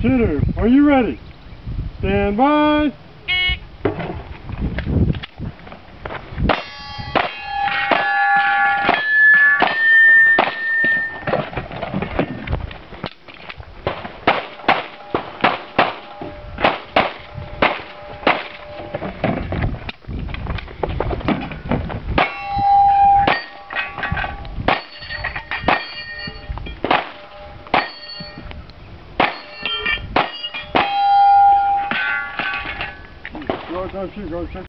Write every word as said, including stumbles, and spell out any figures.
Shooter, are you ready? Stand by. Go, go, shoot, go, shoot.